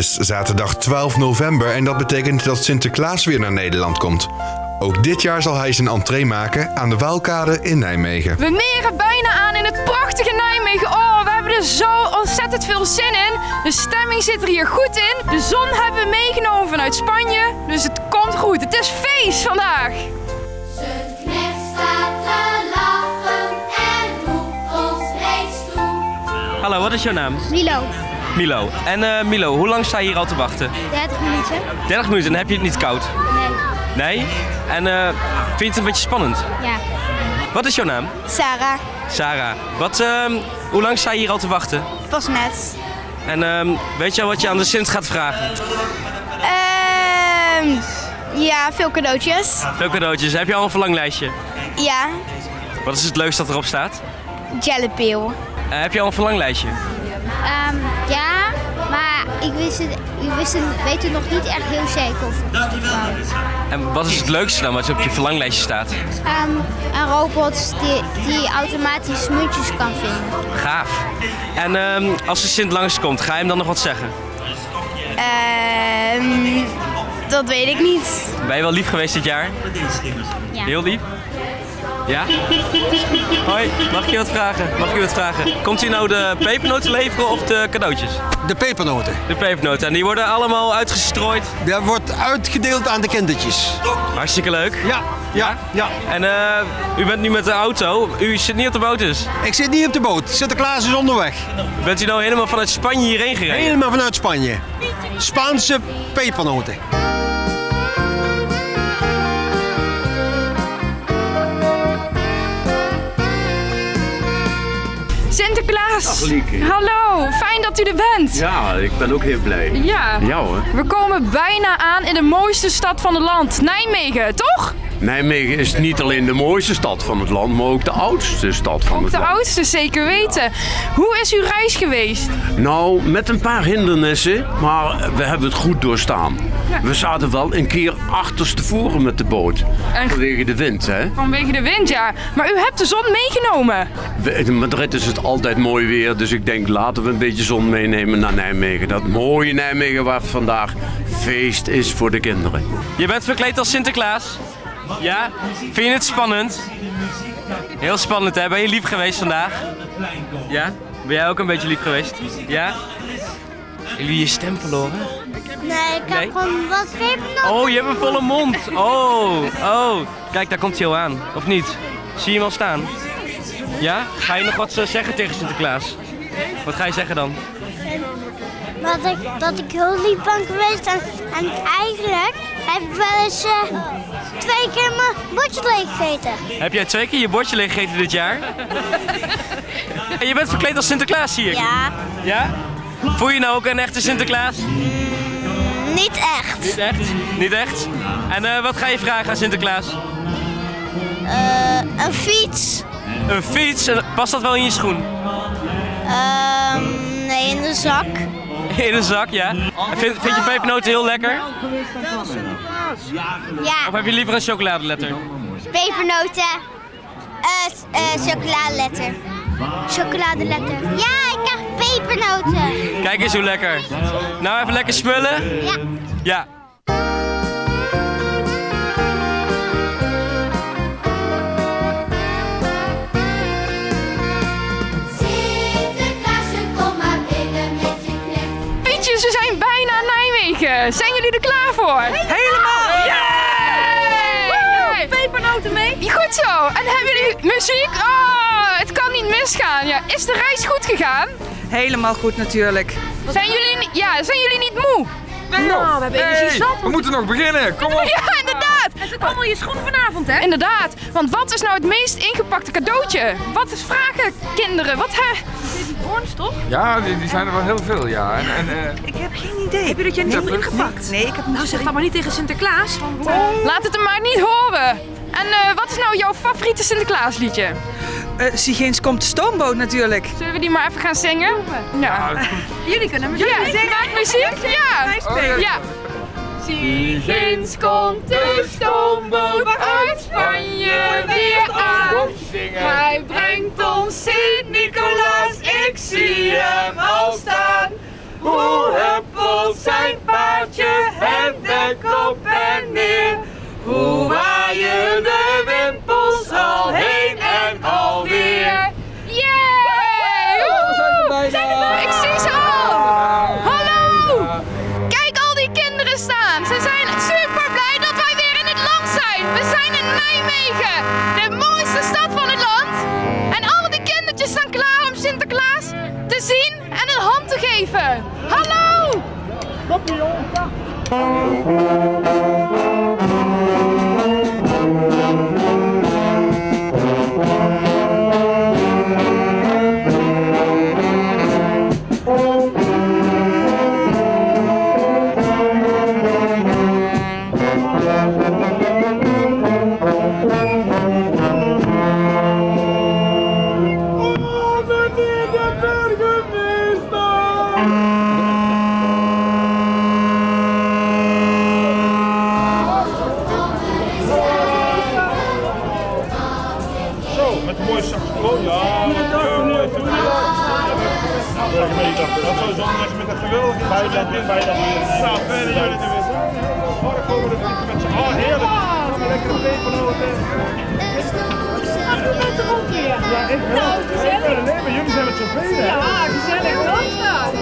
is zaterdag 12 november en dat betekent dat Sinterklaas weer naar Nederland komt. Ook dit jaar zal hij zijn entree maken aan de Waalkade in Nijmegen. We meren bijna aan in het prachtige Nijmegen. Oh, we hebben er zo ontzettend veel zin in. De stemming zit er hier goed in. De zon hebben we meegenomen vanuit Spanje. Dus het komt goed. Het is feest vandaag. Zijn knecht staat te lachen en roept ons reeds toe. Hallo, wat is jouw naam? Milo, Milo. En Milo, hoe lang sta je hier al te wachten? 30 minuten. 30 minuten en heb je het niet koud? Nee. Nee? En vind je het een beetje spannend? Ja. Wat is jouw naam? Sarah, Sarah. Hoe lang sta je hier al te wachten? pas net. En weet je al wat je aan de Sint gaat vragen? Ja, veel cadeautjes. Veel cadeautjes. Heb je al een verlanglijstje? Ja, Wat is het leukste dat erop staat? jellypeel. Heb je al een verlanglijstje? Ja, maar ik weet het nog niet echt heel zeker of ik het wou. En wat is het leukste dan wat op je verlanglijstje staat? Een robot die automatisch muntjes kan vinden. Gaaf. En als de Sint langskomt, ga je hem dan nog wat zeggen? Dat weet ik niet. Ben je wel lief geweest dit jaar? Ja. Heel lief? Ja? Hoi, mag ik je wat vragen? Komt u nou de pepernoten leveren of de cadeautjes? De pepernoten. De pepernoten. En die worden allemaal uitgestrooid. Dat wordt uitgedeeld aan de kindertjes. Hartstikke leuk. Ja. En u bent nu met de auto. U zit niet op de boot dus. Ik zit niet op de boot. Sinterklaas is onderweg. Bent u nou helemaal vanuit Spanje hierheen gereden? Helemaal vanuit Spanje. Spaanse pepernoten. Sinterklaas. Dag, Lieke. Hallo, fijn dat u er bent. Ja, ik ben ook heel blij. Ja. Ja hoor. We komen bijna aan in de mooiste stad van het land, Nijmegen, toch? Nijmegen is niet alleen de mooiste stad van het land, maar ook de oudste stad van Ook het de land. oudste, zeker weten. Hoe is uw reis geweest? Nou, met een paar hindernissen, maar we hebben het goed doorstaan. Ja. We zaten wel een keer achterstevoren met de boot. En- Vanwege de wind, hè. Vanwege de wind, ja. Maar u hebt de zon meegenomen. In Madrid is het altijd mooi weer, dus ik denk laten we een beetje zon meenemen naar Nijmegen. Dat mooie Nijmegen waar vandaag feest is voor de kinderen. Je bent verkleed als Sinterklaas. Ja? Vind je het spannend? Heel spannend hè? Ben je lief geweest vandaag? Ja? Ben jij ook een beetje lief geweest? Ja? Jullie je stem verloren? Nee, ik Nee? heb gewoon wat pepernoten. Oh, je hebt een volle mond. Oh. Kijk, daar komt hij al aan. Of niet? Zie je hem al staan? Ja? Ga je nog wat zeggen tegen Sinterklaas? Wat ga je zeggen dan? Dat ik heel lief ben geweest en eigenlijk heb ik wel eens 2 keer mijn bordje leeg gegeten. Heb jij 2 keer je bordje leeg gegeten dit jaar? En je bent verkleed als Sinterklaas, zie ik. Ja, Ja? Voel je nou ook een echte Sinterklaas? niet echt. Niet echt? Niet echt? En wat ga je vragen aan Sinterklaas? Een fiets. Een fiets? En past dat wel in je schoen? Nee, in de zak. In een zak, ja. En vind je pepernoten heel lekker? Ja, Of heb je liever een chocoladeletter? pepernoten. Chocoladeletter. Chocoladeletter. Ja, ik krijg pepernoten. Kijk eens hoe lekker. Nou, even lekker smullen. Ja. Ja. Sinterklaasje, kom maar binnen met je knecht. Pietjes, we zijn bijna in Nijmegen. Zijn jullie er klaar voor? Helemaal! Yay! Pepernoten mee? Goed zo. En hebben jullie muziek? Oh, het kan niet misgaan. Ja. Is de reis goed gegaan? Helemaal goed natuurlijk. Zijn jullie niet moe? Nou, we hebben energie zat. We moeten nog beginnen, kom op! Ja, inderdaad. Het zit allemaal in je schoen vanavond, hè? Inderdaad. Want wat is nou het meest ingepakte cadeautje? Wat vragen kinderen? Wat Hoorns, toch? Ja, die zijn er wel heel veel, ja. Ik heb geen idee. Heb je dat jij niet lukt ingepakt? Nee, ik heb nou zeg dat maar niet tegen Sinterklaas. Want, Laat het hem maar niet horen. En wat is nou jouw favoriete Sinterklaasliedje? Sigins komt de stoomboot natuurlijk. Zullen we die maar even gaan zingen? Ja. Jullie kunnen Ja, maak muziek? Ja. Ja. Sigins komt de stoomboot uit Spanje weer aan. Hij brengt ons Sint-Nicolaas, ik zie hem al staan. Hoe huppelt zijn Met een mooie saxofoon, ja. Burgemeester, dat zou zondag met een geweldige bijdrage bij. Nou, verder jullie nu weer. Morgen komen we er met z'n allen. Heerlijk. Lekkere pepernoten. Met de rondkeer. Ja, ik wel. Nee, maar jullie zijn met zoveel, hè? Ja, gezellig hoor.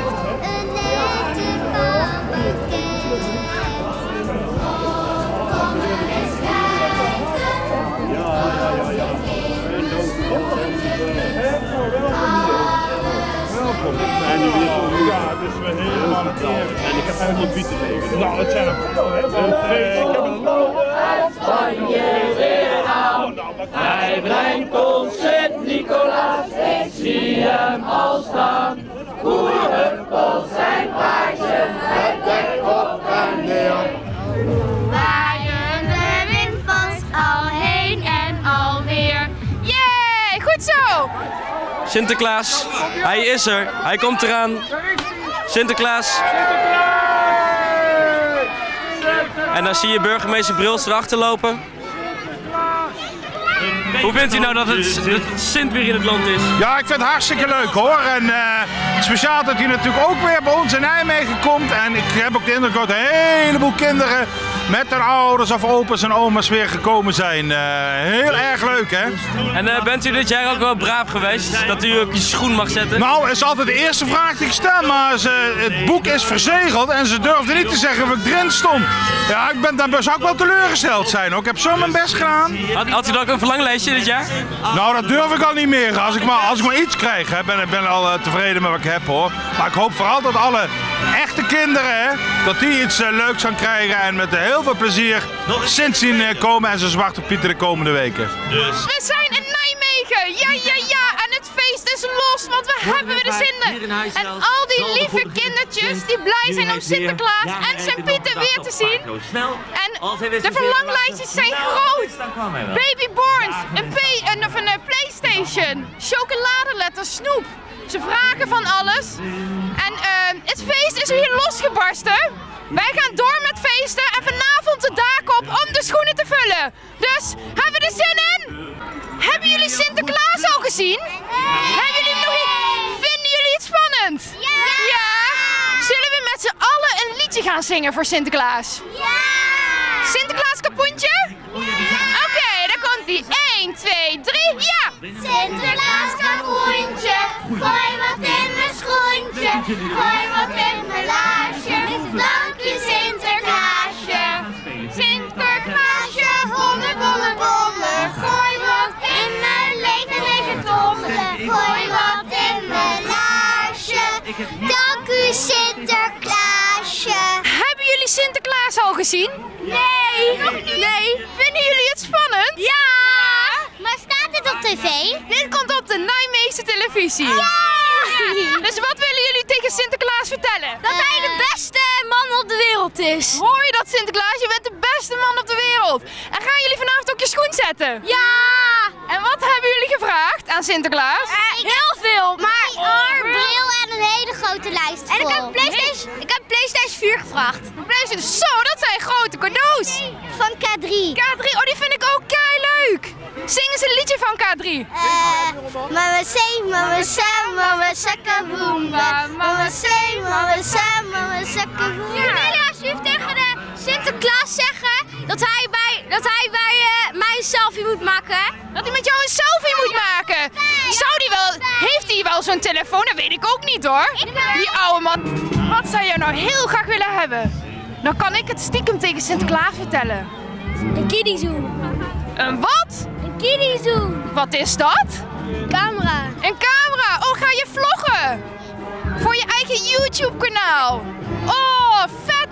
Welkom. Ja, het is weer helemaal het en ik heb eigenlijk bieten tegen. Nou, dat zijn er veel, hè? Ik heb een uit Spanje weer aan. Hij brengt ons Sint-Nicolaas, ik zie hem al staan. Koeienhuppels zijn paardje, het dek op en neer. Waaien de windpas al heen en alweer. Yay, goed zo. Sinterklaas, hij is er. Hij komt eraan. Sinterklaas. En dan zie je burgemeester Brils erachter lopen. Hoe vindt u nou dat het Sint weer in het land is? Ja, ik vind het hartstikke leuk hoor. En speciaal dat hij natuurlijk ook weer bij ons in Nijmegen komt. En ik heb ook de indruk dat een heleboel kinderen met hun ouders of opa's en oma's weer gekomen zijn. Heel erg leuk hè. En bent u dit jaar ook wel braaf geweest? Dat u ook je schoen mag zetten? Nou, het is altijd de eerste vraag die ik stel. Maar het boek is verzegeld en ze durfden niet te zeggen of ik erin stond. Ja, ik ben daar best ook wel teleurgesteld zijn. Ik heb zo mijn best gedaan. Had u dan ook een verlanglijstje dit jaar? Nou, dat durf ik al niet meer. Als ik maar iets krijg, hè, ben ik al tevreden met wat ik heb hoor. Maar ik hoop vooral dat alle echte kinderen, hè, dat die iets leuks gaan krijgen en met heel veel plezier Sint zien komen en zijn Zwarte Pieten de komende weken. We zijn in Nijmegen. Ja. En het feest is los, want we hebben weer de zin in. En al die lieve kindertjes die blij zijn om Sinterklaas en zijn Pieten weer te zien. En de verlanglijstjes zijn groot. Babyborns, een PlayStation, chocoladeletters, snoep. Ze vragen van alles. En het feest is hier losgebarsten. Wij gaan door met feesten en vanavond de daak op om de schoenen te vullen. Dus, hebben we er zin in? Hebben jullie Sinterklaas al gezien? Hebben jullie nog iets? Vinden jullie het spannend? Ja! Zullen we met z'n allen een liedje gaan zingen voor Sinterklaas? Ja! Sinterklaas kapoentje? Oké, daar komt ie. 1, 2, 3, ja! Sinterklaas kapoentje, gooi wat in mijn schoentje, gooi wat in mijn laarsje. Dank je Sinterklaasje. Sinterklaasje, bolle, bolle, bolle, gooi wat in mijn lege tommelen, gooi wat in mijn laarsje. Dank u Sinterklaasje. Hebben jullie Sinterklaas al gezien? Nee. Nee. Vinden jullie het spannend? Ja. Maar staat dit op tv? Dit komt op de Nijmeegse televisie. Ja. Dus wat willen jullie tegen Sinterklaas vertellen? Dat hij de beste man op de wereld is. Hoor je dat, Sinterklaas? Je bent de beste man op de wereld. En gaan jullie vanavond ook je schoen zetten? Ja. En wat hebben jullie gevraagd aan Sinterklaas? Heel veel, maar een bril en een hele grote lijst vol. En ik heb PlayStation 4 gevraagd. PlayStation, zo, dat zijn grote cadeaus. Van K3. K3, oh die vind ik ook kei leuk. Zing eens een liedje van K3. Mama say, mama Sam, mama sakkaboomba. Mama say, mama Sam, mama sakkaboomba. Kunnen jullie alsjeblieft tegen de Sinterklaas zeggen dat hij bij mij een selfie moet maken? Dat hij met jou een selfie moet maken? Heeft hij wel zo'n telefoon? Dat weet ik ook niet hoor. Die oude man. Wat zou jij nou heel graag willen hebben? Dan kan ik het stiekem tegen Sinterklaas vertellen. Een kiddiezoo. Een wat? Een kiddiezoo. Wat is dat? Camera. Een camera. Oh, ga je vloggen? Voor je eigen YouTube kanaal. Oh,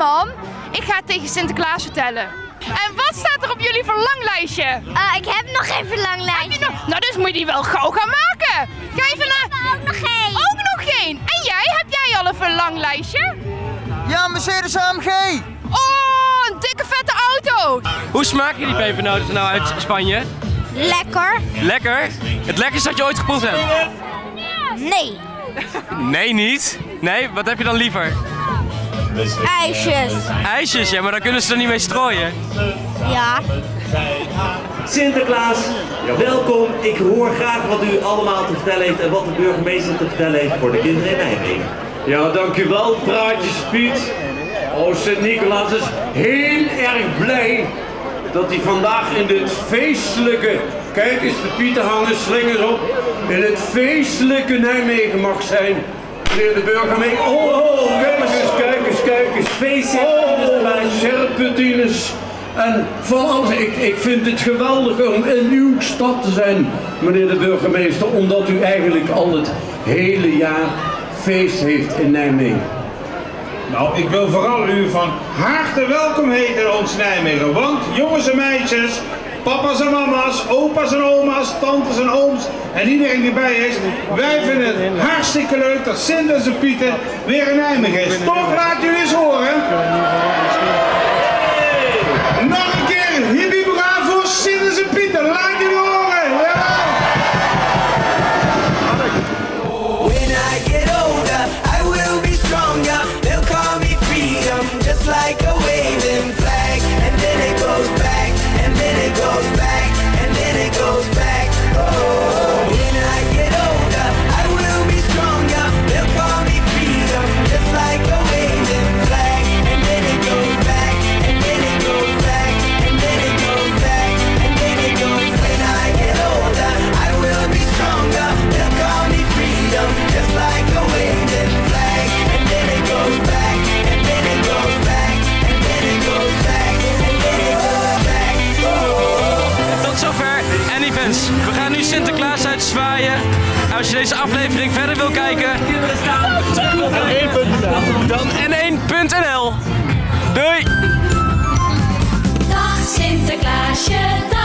man. Ik ga het tegen Sinterklaas vertellen. En wat staat er op jullie verlanglijstje? Ik heb nog geen verlanglijstje. Nou, dus moet je die wel gauw gaan maken. Ga even naar... Ook nog geen. Ook nog geen. En jij? Heb jij al een verlanglijstje? Ja, Mercedes AMG. Oh, een dikke vette auto. Hoe smaken die pepernoten nou uit Spanje? Lekker. Lekker? Het lekkerste dat je ooit geproefd hebt? Nee. Nee, niet? Nee, wat heb je dan liever? IJsjes. IJsjes, ja, maar daar kunnen ze er niet mee strooien. Ja. Sinterklaas, welkom. Ik hoor graag wat u allemaal te vertellen heeft en wat de burgemeester te vertellen heeft voor de kinderen in Nijmegen. Ja, dankjewel, Praatjes Piet. Oh, Sint-Nicolaas is heel erg blij dat hij vandaag in dit feestelijke, kijk eens, de pieten hangen slingers op, in het feestelijke Nijmegen mag zijn. Meneer de burgemeester, oh, kijk eens, feestje, serpentines en van alles. Ik vind het geweldig om in uw stad te zijn, meneer de burgemeester, omdat u eigenlijk al het hele jaar feest heeft in Nijmegen. Nou, ik wil vooral u van harte welkom heten in ons Nijmegen. Want jongens en meisjes, papa's en mama's, opa's en oma's, tantes en ooms en iedereen die erbij is. Wij vinden het hartstikke leuk dat Sint en zijn Pieten weer in Nijmegen is. Toch, laat jullie eens horen. Nog een keer, hippie braaf voor Sint en zijn Pieten. Laat jullie horen. Just like a waving flag, and then it goes back, and then it goes back, and then it goes back. Oh, when I get older, I will be stronger. They'll call me freedom, just like a waving flag, and then it goes back, and then it goes back, and then it goes back, and then it goes. When I get older, I will be stronger. They'll call me freedom, just like a waving flag, and then it goes back, and then it goes back. Tot zover Anyfans. We gaan nu Sinterklaas uitzwaaien. Als je deze aflevering verder wil kijken, dan N1.nl. Doei! Dag Sinterklaasje, dag.